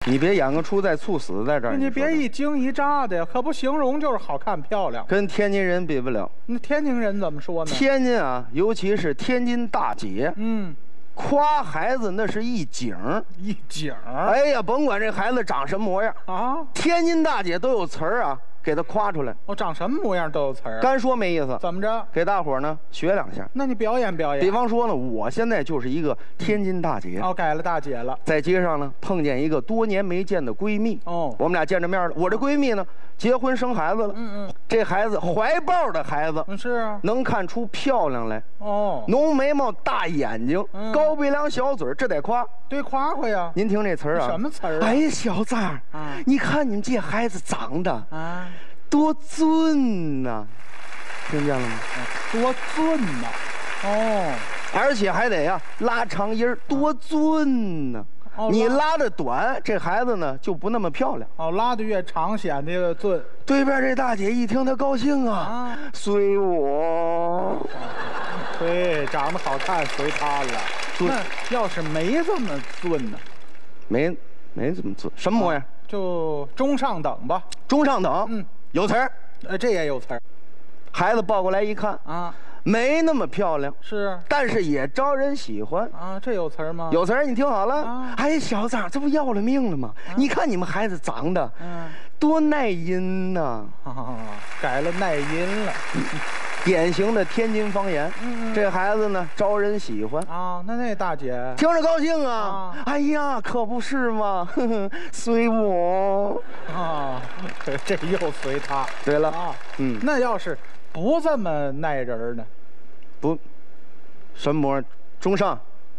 你别演个出在猝死在这儿。 你别一惊一乍的呀，可不形容就是好看漂亮。 跟天津人比不了。 那天津人怎么说呢？ 天津啊，尤其是天津大姐，夸孩子那是一景一景。 哎呀，甭管这孩子长什么模样啊， 天津大姐都有词儿啊，给他夸出来。 哦，长什么模样都有词儿。 干说没意思。 怎么着？ 给大伙儿呢学两下。 那你表演表演。 比方说呢，我现在就是一个天津大姐。 哦，改了大姐了。 在街上呢碰见一个多年没见的闺蜜。 哦， 我们俩见着面了。我这闺蜜呢结婚生孩子了。这孩子怀抱的孩子。 是啊。能看出漂亮来。 哦。 浓眉毛大眼睛，高鼻梁小嘴，这得夸。 对，夸夸呀。 您听这词儿啊。 什么词儿啊？ 哎呀，小子儿，你看你们这孩子长得啊。多俊呐，听见了吗？ 多俊呐，哦， 而且还得呀拉长音儿，多俊呐。你拉的短，这孩子呢就不那么漂亮。 哦，拉的越长显得越俊。 对边这大姐一听，她高兴啊，随我。 对，长得好看，随她了。那要是没这么俊呢？ 没这么俊，什么模样？ 就中上等吧。 中上等，有词儿， 这也有词儿。 孩子抱过来一看啊，没那么漂亮， 是， 但是也招人喜欢啊。这有词儿吗？ 有词儿，你听好了。哎，小子，这不要了命了吗？你看你们孩子长得，多耐阴呐！ 改了耐阴了。 典型的天津方言。这孩子呢，招人喜欢啊。那大姐听着高兴啊！哎呀，可不是嘛，随我啊，这又随他。 对了啊，那要是不这么耐人呢？ 不，什么模样？中上，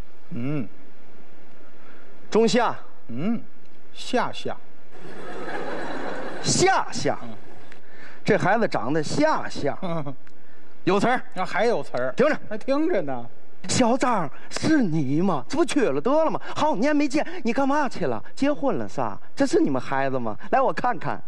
中下， 下。 这孩子长得下。有词儿啊，还有词儿， 听着， 还听着呢。 小张，是你吗？这不缺了得了吗？好年没见，你干嘛去了？结婚了仨？这是你们孩子吗？来，我看看。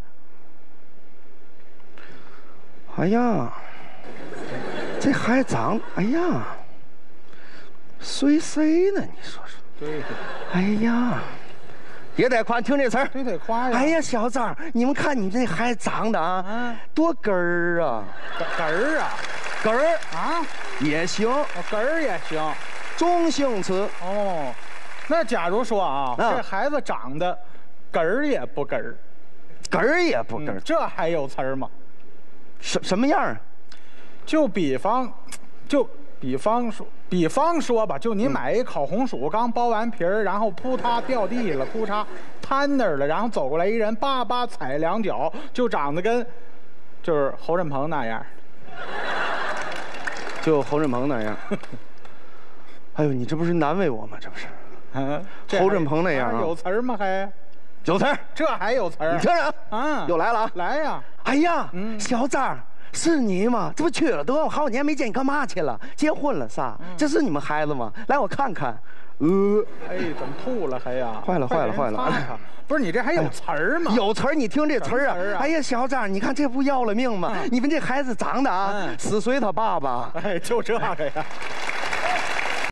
哎呀，这孩子长，哎呀，随谁呢？你说说。 对。 哎呀。也得夸，听这词儿， 这得夸呀！ 哎呀，小张，你们看你这孩子长得啊，多根儿啊， 根儿啊， 根儿啊也行， 根儿也行， 中性词。 哦，那假如说啊，这孩子长得根儿也不根儿， 根儿也不根儿， 这还有词儿吗？ 什么样啊？ 就比方说吧，就你买一烤红薯，刚剥完皮儿，然后扑嗒掉地了，扑嚓瘫那儿了，然后走过来一人，叭叭踩两脚，就长得跟就是侯振鹏那样， 就侯振鹏那样。哎呦，你这不是难为我吗？这不是，侯振鹏那样啊？ 有词儿吗？还有词儿， 这还有词儿？ 你听着啊，又来了啊！ 来呀！ 哎呀，小张。是你吗？这不缺了得好几年没见，你干嘛去了？结婚了仨？这是你们孩子吗？来，我看看。 哎，怎么吐了还呀？ 坏了！ 不是你这还有词儿吗？ 有词儿，你听这词儿啊！哎呀，小张，你看这不要了命吗？你们这孩子长得啊，死随他爸爸。 哎，就这个呀。